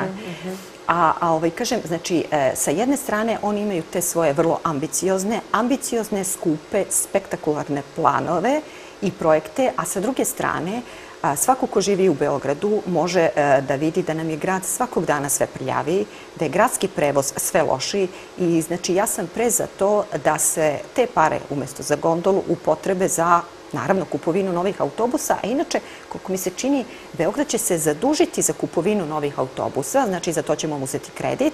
Kažem, znači, sa jedne strane oni imaju te svoje vrlo ambiciozne, skupe, spektakularne planove i projekte, a sa druge strane svako ko živi u Beogradu može da vidi da nam je grad svakog dana sve prljaviji, da je gradski prevoz sve lošiji i znači ja sam pre za to da se te pare umesto za gondolu upotrebe za naravno kupovinu novih autobusa, a inače, koliko mi se čini, Beograd će se zadužiti za kupovinu novih autobusa, znači za to ćemo uzeti kredit,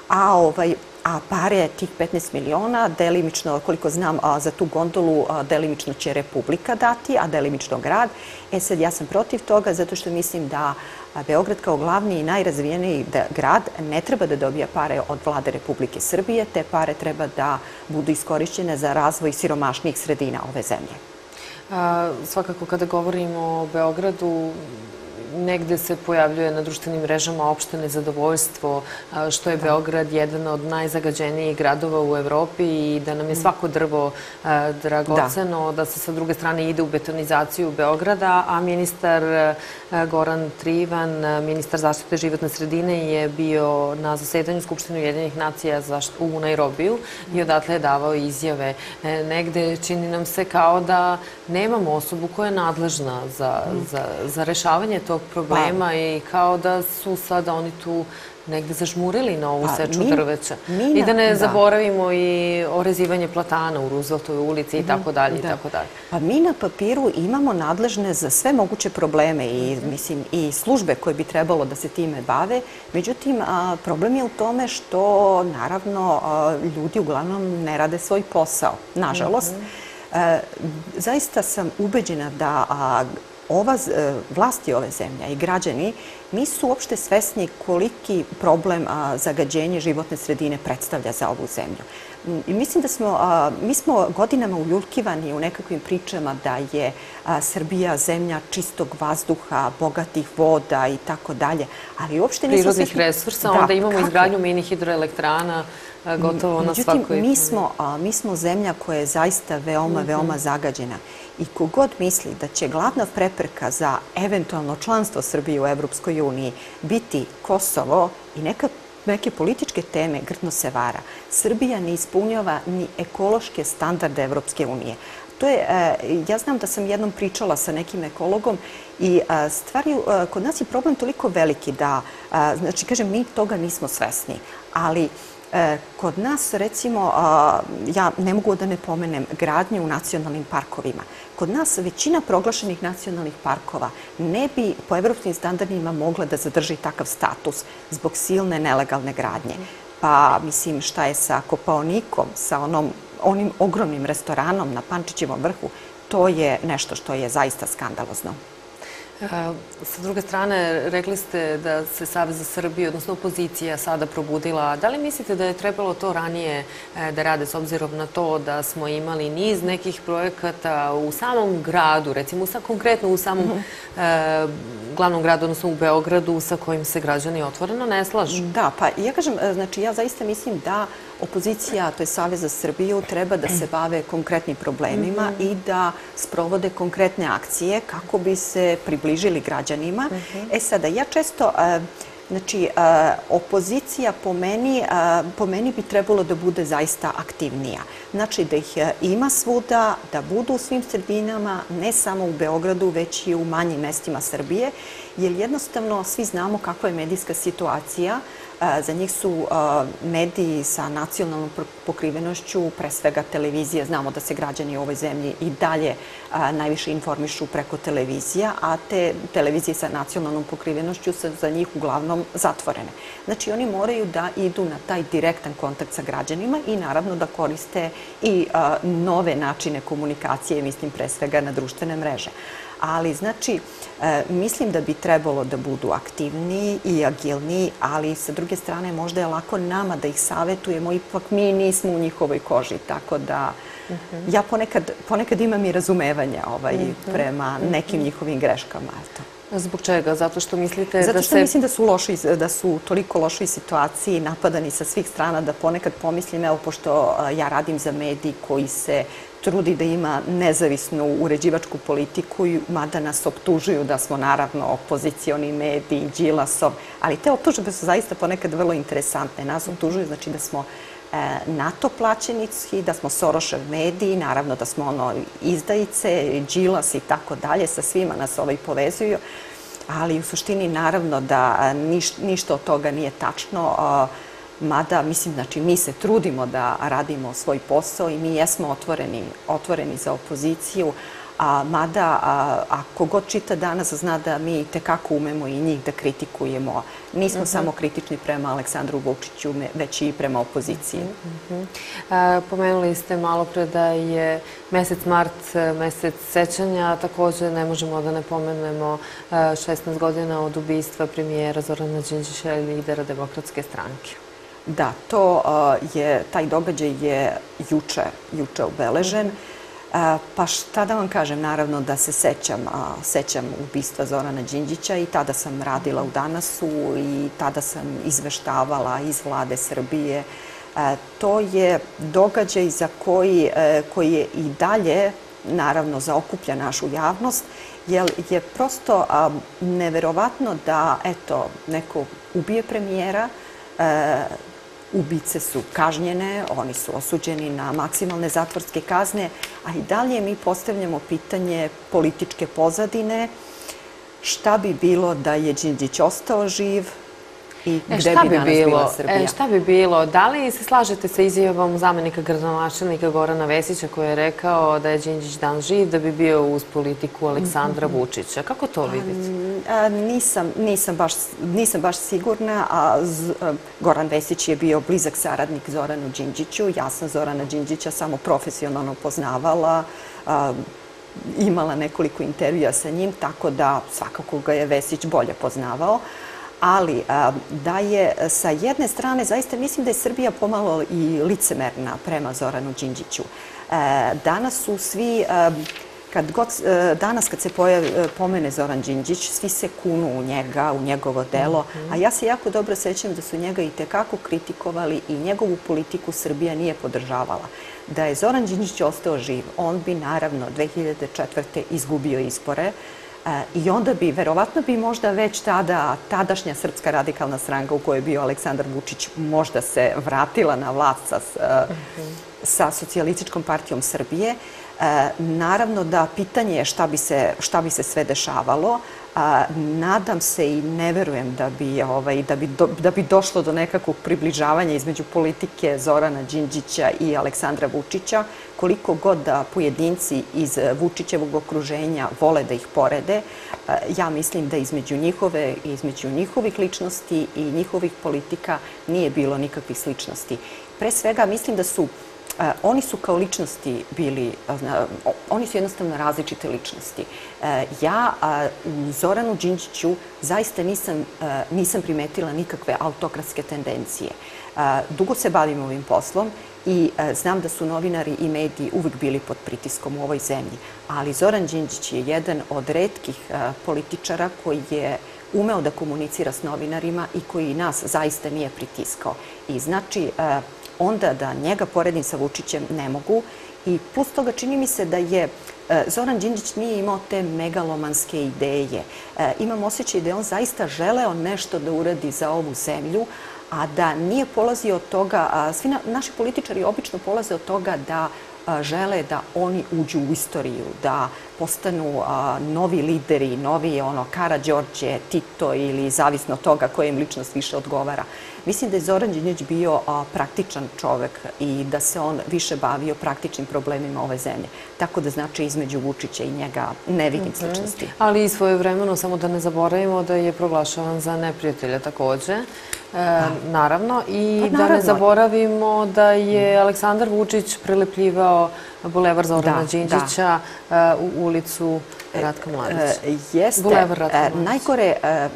a pare tih 15 miliona, delimično, koliko znam, za tu gondolu delimično će Republika dati, a delimično grad. Sad, ja sam protiv toga zato što mislim da Beograd kao glavni i najrazvijeniji grad ne treba da dobija pare od vlade Republike Srbije, te pare treba da budu iskorišćene za razvoj siromašnijih sredina ove zemlje. Svakako kada govorimo o Beogradu, negde se pojavljuje na društvenim mrežama opšte nezadovoljstvo što je Beograd jedan od najzagađenijih gradova u Evropi i da nam je svako drvo dragoceno, da se sa druge strane ide u betonizaciju Beograda, a ministar Goran Trivan, ministar zaštite životne sredine, je bio na zasedanju Skupštine Ujedinjenih nacija u Nairobiju i odatle je davao izjave. Negde čini nam se kao da nemamo osobu koja je nadležna za rešavanje tog problema i kao da su sada oni tu negde zažmurili na ovu seču drveća. I da ne zaboravimo i orezivanje platana u Rooseveltovoj ulici i tako dalje i tako dalje. Pa mi na papiru imamo nadležne za sve moguće probleme i službe koje bi trebalo da se time bave. Međutim, problem je u tome što, naravno, ljudi uglavnom ne rade svoj posao, nažalost. Zaista sam ubeđena da vlasti ove zemlje i građani nisu uopšte svesni koliki problem zagađenje životne sredine predstavlja za ovu zemlju. I mislim da mi smo godinama uljuljkivani u nekakvim pričama da je Srbija zemlja čistog vazduha, bogatih voda i tako dalje, ali uopšte nismo svesni... Prirodnih resursa, onda imamo izgradnju mini hidroelektrana, gotovo na svakoj... Međutim, mi smo zemlja koja je zaista veoma, veoma zagađena. I kogod misli da će glavna prepreka za eventualno članstvo Srbije u Evropskoj uniji biti Kosovo i neke političke teme, grdno se vara. Srbija ne ispunjava ni ekološke standarde Evropske unije. Ja znam da sam jednom pričala sa nekim ekologom i stvari, kod nas je problem toliko veliki da, znači, kažem, mi toga nismo svesni, ali kod nas, recimo, ja ne mogu da ne pomenem gradnje u nacionalnim parkovima. Kod nas većina proglašenih nacionalnih parkova ne bi po evropskim standardima mogla da zadrži takav status zbog silne nelegalne gradnje. Pa, mislim, šta je sa Kopaonikom, sa onim ogromnim restoranom na Pančićevom vrhu? to je nešto što je zaista skandalozno. Sa druge strane, rekli ste da se Savez za Srbiju, odnosno opozicija, sada probudila. Da li mislite da je trebalo to ranije da rade, s obzirom na to da smo imali niz nekih projekata u samom gradu, recimo konkretno u samom glavnom gradu, odnosno u Beogradu, sa kojim se građani otvoreno ne slažu? Da, pa ja kažem, znači ja zaista mislim da opozicija, to je Savez za Srbiju, treba da se bave konkretnim problemima i da sprovode konkretne akcije kako bi se približili građanima. Sada, ja često, znači, opozicija po meni bi trebalo da bude zaista aktivnija. Znači, da ih ima svuda, da budu u svim sredinama, ne samo u Beogradu, već i u manjim mestima Srbije, jer jednostavno svi znamo kakva je medijska situacija. Za njih su mediji sa nacionalnom pokrivenošću, pre svega televizija. Znamo da se građani u ovoj zemlji i dalje najviše informišu preko televizija, a te televizije sa nacionalnom pokrivenošću su za njih uglavnom zatvorene. Znači, oni moraju da idu na taj direktan kontakt sa građanima i naravno da koriste i nove načine komunikacije, mislim pre svega na društvene mreže. Ali, znači, mislim da bi trebalo da budu aktivniji i agilniji, ali sa druge strane možda je lako nama da ih savetujemo, ipak mi nismo u njihovoj koži, tako da ja ponekad imam i razumevanja prema nekim njihovim greškama. Zbog čega? Zato što mislite da se... Zato što mislim da su u toliko lošoj situaciji, napadani sa svih strana, da ponekad pomislim, evo, pošto ja radim za medij koji se trudi da ima nezavisnu uređivačku politiku, mada nas optužuju da smo naravno opozicioni mediji, Đilasov, ali te optužbe su zaista ponekad vrlo interesantne. Nas optužuju, znači da smo NATO plaćenici, da smo Sorošev mediji, naravno da smo izdajice, Đilas i tako dalje, sa svima nas povezuju, ali u suštini naravno da ništa od toga nije tačno. Mada, mislim, znači, mi se trudimo da radimo svoj posao i mi jesmo otvoreni za opoziciju, mada ako god čita danas zna da mi tekako umemo i njih da kritikujemo. Nismo samo kritični prema Aleksandru Vučiću, već i prema opoziciji. Pomenuli ste malo pre da je mesec mart mesec sećanja, takođe ne možemo da ne pomenemo 16 godina od ubistva premijera Zorana Đinđića i lidera Demokratske stranke. Da, taj događaj je juče obeležen. Pa šta da vam kažem, naravno da se sećam ubistva Zorana Đinđića i tada sam radila u Danasu i tada sam izveštavala iz vlade Srbije. To je događaj za koji je i dalje, naravno, zaokuplja našu javnost, jer je prosto neverovatno da, eto, neko ubije premijera, ubice su kažnjene, oni su osuđeni na maksimalne zatvorske kazne, a i dalje mi postavljamo pitanje političke pozadine, šta bi bilo da je Đinđić ostao živ i gde bi danas bila Srbija. Šta bi bilo? Da li se slažete sa izjavom zamenika gradonačelnika Gorana Vesića koji je rekao da je Đinđić danas živ, da bi bio uz politiku Aleksandra Vučića? Kako to vidite? Nisam baš sigurna, a Goran Vesić je bio blizak saradnik Zoranu Đinđiću. Ja sam Zorana Đinđića samo profesionalno poznavala, imala nekoliko intervjua sa njim, tako da svakako ga je Vesić bolje poznavao. Ali da je sa jedne strane, zaista mislim da je Srbija pomalo i licemerna prema Zoranu Đinđiću. Danas su svi, danas kad se pomene Zoran Đinđić, svi se kunu u njega, u njegovo delo, a ja se jako dobro sećam da su njega i tekako kritikovali i njegovu politiku Srbija nije podržavala. Da je Zoran Đinđić ostao živ, on bi naravno 2004. izgubio izbore, i onda bi, verovatno bi možda već tadašnja Srpska radikalna stranka u kojoj je bio Aleksandar Vučić možda se vratila na vlast sa Socijalističkom partijom Srbije. Naravno da pitanje je šta bi se sve dešavalo. Nadam se i ne verujem da bi došlo do nekakvog približavanja između politike Zorana Đinđića i Aleksandra Vučića. Koliko god da pojedinci iz Vučićevog okruženja vole da ih porede, ja mislim da između njihovih ličnosti i njihovih politika nije bilo nikakvih sličnosti. Pre svega mislim da su Oni su kao ličnosti bili, oni su jednostavno različite ličnosti. Ja u Zoranu Đinđiću zaista nisam primetila nikakve autokratske tendencije. Dugo se bavim ovim poslom i znam da su novinari i mediji uvek bili pod pritiskom u ovoj zemlji, ali Zoran Đinđić je jedan od retkih političara koji je umeo da komunicira s novinarima i koji nas zaista nije pritiskao. I znači, onda da njega poredim sa Vučićem ne mogu i plus toga čini mi se da je Zoran Đinđić nije imao te megalomanske ideje. Imam osjećaj da je on zaista želeo nešto da uradi za ovu zemlju, a da nije polazio od toga, svi naši političari obično polaze od toga da žele da oni uđu u istoriju, da postanu novi lideri, novi Karađorđe, Tito ili zavisno od toga koja im ličnost više odgovara. Mislim da je Zoran Đinđić bio praktičan čovek i da se on više bavio praktičnim problemima ove zemlje. Tako da znači između Vučića i njega ne vidim sličnosti. Ali i svojevremeno, samo da ne zaboravimo da je proglašavan za neprijatelja takođe. Naravno. I da ne zaboravimo da je Aleksandar Vučić prelepljivao Bulevar Zorana Đinđića u ulicu Ratka Mladića. Jeste. Najgore,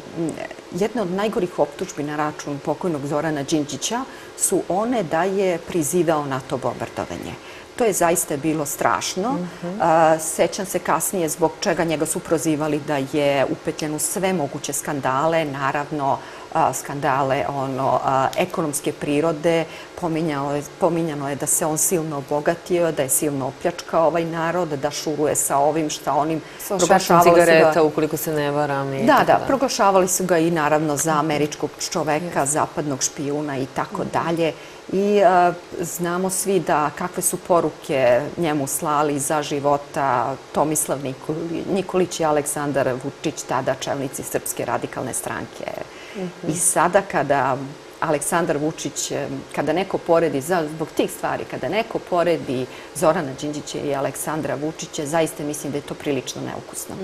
jedna od najgorih optužbi na račun pokojnog Zorana Đinđića su one da je prizivao NATO bombardovanje. To je zaista bilo strašno. Sećam se kasnije zbog čega njega su prozivali da je upetljen u sve moguće skandale, naravno skandale ekonomske prirode. Pominjano je da se on silno obogatio, da je silno opljačkao ovaj narod, da šuruje sa ovim šta onim. Sa švercom cigareta, ukoliko se ne varam. Da, proglašavali su ga i naravno za američkog čoveka, zapadnog špijuna i tako dalje. I znamo svi da kakve su poruke njemu slali za života Tomislav Nikolić i Aleksandar Vučić, tada čelnici Srpske radikalne stranke. I sada kada Aleksandar Vučić, kada neko poredi, zbog tih stvari, kada neko poredi Zorana Đinđića i Aleksandra Vučića, zaista mislim da je to prilično neukusno.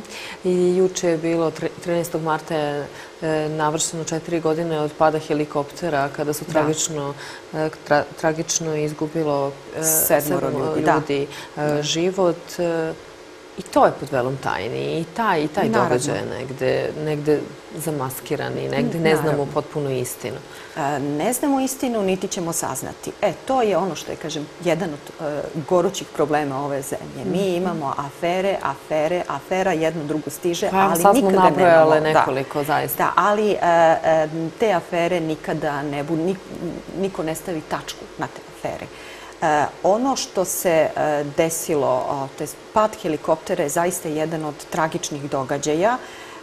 I juče je bilo, 13. marta je navršeno 4 godine od pada helikoptera, kada su tragično izgubilo 7 ljudi život. I to je pod velom tajni. I taj događaj je negde zamaskiran i negde ne znamo potpuno istinu. Ne znamo istinu, niti ćemo saznati. To je ono što je, kažem, jedan od gorućih problema ove zemlje. Mi imamo afera, jedno drugo stiže, ali nikada nemamo... Sad smo nabrojale nekoliko, zaista. Da, ali te afere nikada ne budu, niko ne stavi tačku na te afere. Ono što se desilo, to je pad helikoptera, je zaista jedan od tragičnih događaja.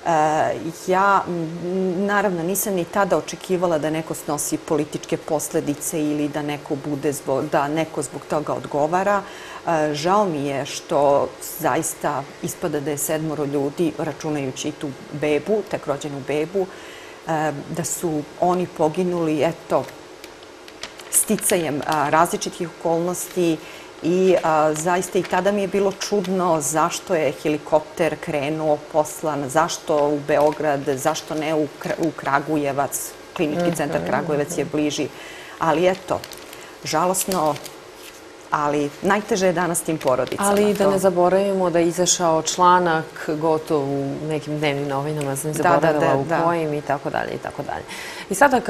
Ja, naravno, nisam ni tada očekivala da neko snosi političke posledice ili da neko zbog toga odgovara. Žao mi je što zaista ispada da je 7 ljudi, računajući i tu bebu, tek rođenu bebu, da su oni poginuli, eto, sticajem različitih okolnosti i zaista i tada mi je bilo čudno zašto je helikopter krenuo, poslan, zašto u Beograd, zašto ne u Kragujevac, Klinički centar Kragujevac je bliži. Ali eto, žalosno, ali najteže je danas tim porodicama. Ali da ne zaboravimo da je izašao članak gotov u nekim dnevnim novinama, sam zaboravila u kojim i tako dalje i tako dalje. I sada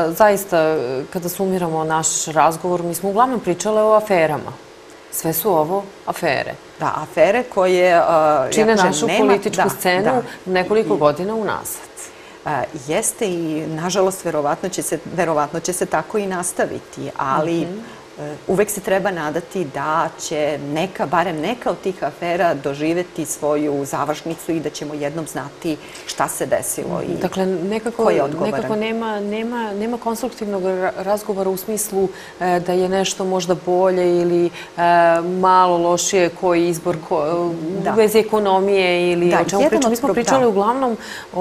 kada sumiramo naš razgovor, mi smo uglavnom pričale o aferama. Sve su ovo afere. Da, afere koje... čine našu političku scenu nekoliko godina unazad. Jeste i, nažalost, verovatno će se tako i nastaviti, ali uvek se treba nadati da će barem neka od tih afera doživeti svoju završnicu i da ćemo jednom znati šta se desilo i ko je odgovoran. Nekako nema konstruktivnog razgovora u smislu da je nešto možda bolje ili malo lošije, koji izbor u vezi ekonomije ili o čemu pričamo. Mi smo pričali uglavnom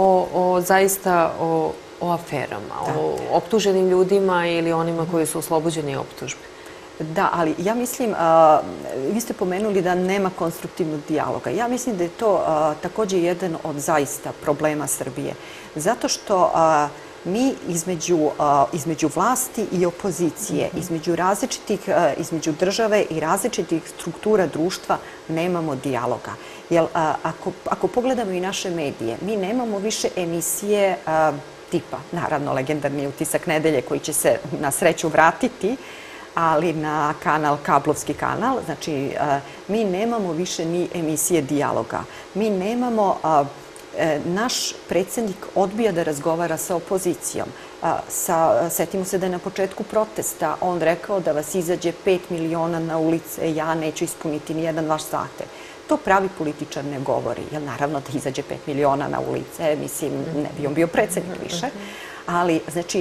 zaista o aferama, o optuženim ljudima ili onima koji su oslobođeni optužbi. Da, ali ja mislim, vi ste pomenuli da nema konstruktivnog dijaloga. Ja mislim da je to takođe jedan od zaista problema Srbije. Zato što mi između vlasti i opozicije, između države i različitih struktura društva nemamo dijaloga. Jer ako pogledamo i naše medije, mi nemamo više emisije tipa, naravno, legendarni Utisak nedelje koji će se na sreću vratiti, ali na kablovski kanal. Znači, mi nemamo više ni emisije dijaloga. Mi nemamo, naš predsjednik odbija da razgovara sa opozicijom. Setimo se da je na početku protesta on rekao da vas izađe 5 miliona na ulice, ja neću ispuniti nijedan vaš zahtev. To pravi političar ne govori, jer naravno da izađe 5 miliona na ulice, mislim, ne bi on bio predsjednik više. Ali, znači,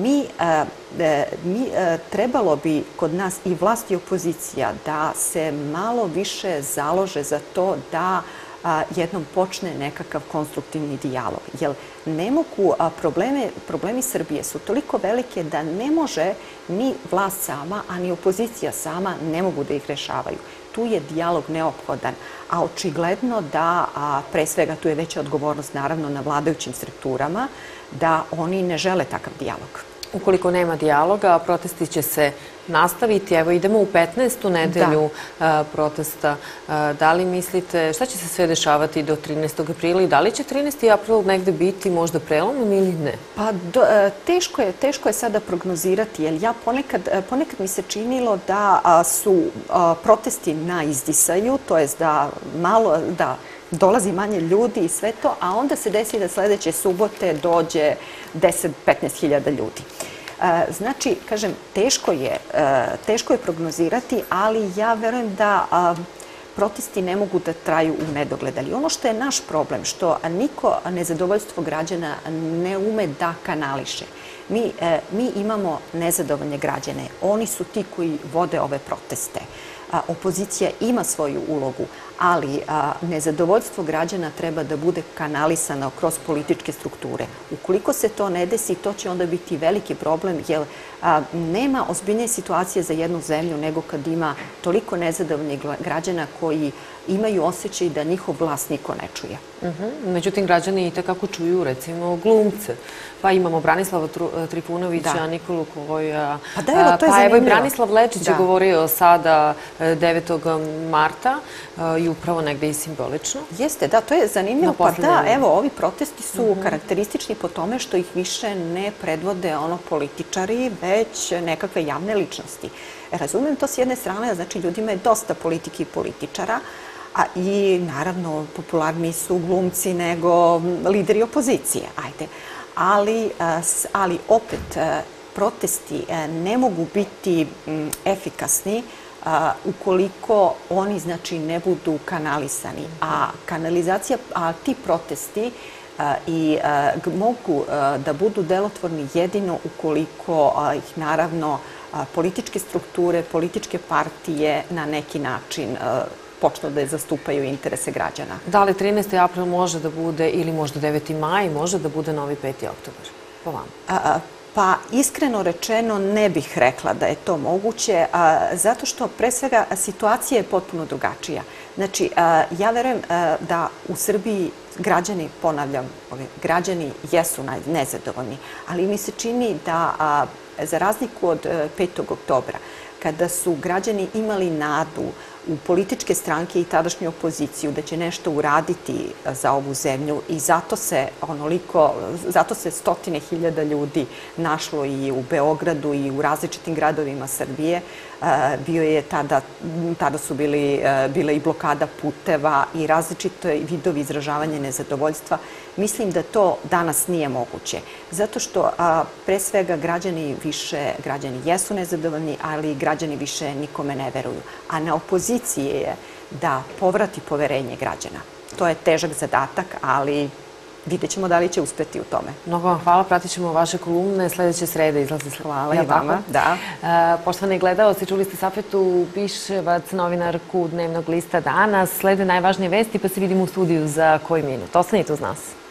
trebalo bi kod nas i vlast i opozicija da se malo više založe za to da jednom počne nekakav konstruktivni dijalog. Jer ne mogu, problemi Srbije su toliko velike da ne može ni vlast sama, a ni opozicija sama ne mogu da ih rešavaju. Tu je dijalog neophodan, a očigledno da, pre svega, tu je veća odgovornost naravno na vladajućim strukturama, da oni ne žele takav dijalog. Ukoliko nema dijaloga, protesti će se nastaviti. Evo, idemo u 15. nedelju protesta. Da li mislite, šta će se sve dešavati do 13. aprila i da li će 13. april negde biti možda prelomom ili ne? Pa, teško je sada prognozirati, jer ja ponekad mi se činilo da su protesti na izdisaju, to jest da dolazi manje ljudi i sve to, a onda se desi da sledeće subote dođe 10-15 hiljada ljudi. Znači, kažem, teško je prognozirati, ali ja verujem da protesti ne mogu da traju u nedogled. Ali ono što je naš problem, što niko nezadovoljstvo građana ne ume da kanališe. Mi imamo nezadovoljne građane. Oni su ti koji vode ove proteste. Opozicija ima svoju ulogu, ali nezadovoljstvo građana treba da bude kanalisano kroz političke strukture. Ukoliko se to ne desi, to će onda biti veliki problem, jer nema ozbiljnije situacije za jednu zemlju nego kad ima toliko nezadovoljnih građana koji imaju osjećaj da njihov glas niko ne čuje. Međutim, građani i tekako čuju, recimo, glumce. Pa imamo Branislava Trifunovića, Nikolu Koja, pa evo i Branislav Lečić je govorio sada 9. marta i upravo negde i simbolično. Jeste, da, to je zanimljivo. Pa da, evo, ovi protesti su karakteristični po tome što ih više ne predvode političari, već nekakve javne ličnosti. Razumem to s jedne strane, znači ljudima je dosta politike i političara, i naravno popularniji su glumci nego lideri opozicije, ajde. Ali opet, protesti ne mogu biti efikasni ukoliko oni, znači, ne budu kanalisani. A ti protesti mogu da budu delotvorni jedino ukoliko ih, naravno, političke strukture, političke partije na neki način počnu da zastupaju interese građana. Da li 13. april može da bude, ili možda 9. maj, može da bude novi 5. oktobar, po vama? Pa, iskreno rečeno, ne bih rekla da je to moguće, zato što, pre svega, situacija je potpuno drugačija. Znači, ja verujem da u Srbiji građani, ponavljam, građani jesu nezadovoljni, ali mi se čini da, za razliku od 5. oktobra, kada su građani imali nadu u političke stranke i tadašnju opoziciju da će nešto uraditi za ovu zemlju i zato se stotine hiljada ljudi našlo i u Beogradu i u različitim gradovima Srbije. Tada su bile i blokada puteva i različite vidovi izražavanja nezadovoljstva. Mislim da to danas nije moguće. Zato što, pre svega, građani jesu nezadovoljni, ali građani više nikome ne veruju. A na opoziciji je da povrati poverenje građana. To je težak zadatak, ali vidjet ćemo da li će uspeti u tome. Mnogo vam hvala, pratit ćemo vaše kolumne. Sledeće srede izlazi. Hvala i vama. Poštovani gledaoci, čuli ste Safetu Biševac, novinarku Dnevnog lista Danas. Slede najvažnije vesti, pa se vidimo u studiju za koji minut. Ostanite uz nas.